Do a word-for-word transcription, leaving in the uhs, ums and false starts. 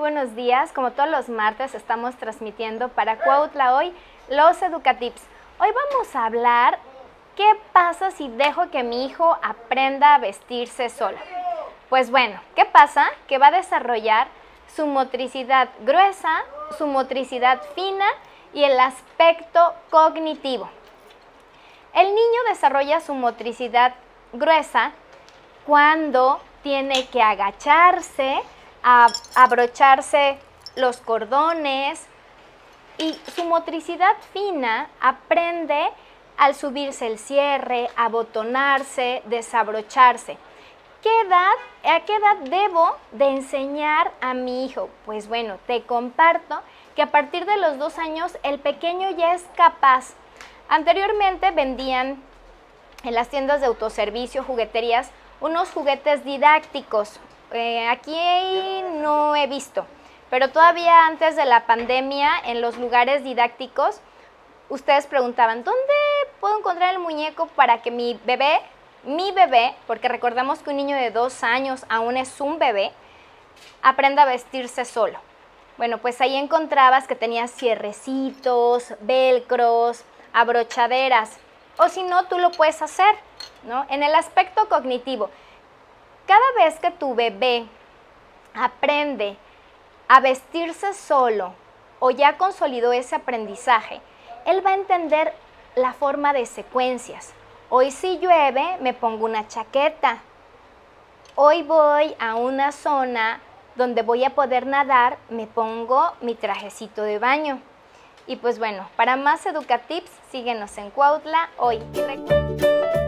buenos días. Como todos los martes estamos transmitiendo para Cuautla Hoy los Educatips. Hoy vamos a hablar qué pasa si dejo que mi hijo aprenda a vestirse solo. Pues bueno, ¿qué pasa? Que va a desarrollar su motricidad gruesa, su motricidad fina y el aspecto cognitivo. El niño desarrolla su motricidad gruesa cuando tiene que agacharse, a abrocharse los cordones, y su motricidad fina aprende al subirse el cierre, abotonarse, desabrocharse. ¿Qué edad, a qué edad debo de enseñar a mi hijo? Pues bueno, te comparto que a partir de los dos años el pequeño ya es capaz. Anteriormente vendían en las tiendas de autoservicio, jugueterías, unos juguetes didácticos. Eh, aquí no he visto, pero todavía antes de la pandemia, en los lugares didácticos, ustedes preguntaban, ¿dónde puedo encontrar el muñeco para que mi bebé, mi bebé, porque recordamos que un niño de dos años aún es un bebé, aprenda a vestirse solo? Bueno, pues ahí encontrabas que tenía cierrecitos, velcros, abrochaderas, o si no, tú lo puedes hacer, ¿no? En el aspecto cognitivo, cada vez que tu bebé aprende a vestirse solo o ya consolidó ese aprendizaje, él va a entender la forma de secuencias. Hoy si llueve, me pongo una chaqueta. Hoy voy a una zona donde voy a poder nadar, me pongo mi trajecito de baño. Y pues bueno, para más Educatips, síguenos en Cuautla Hoy. Y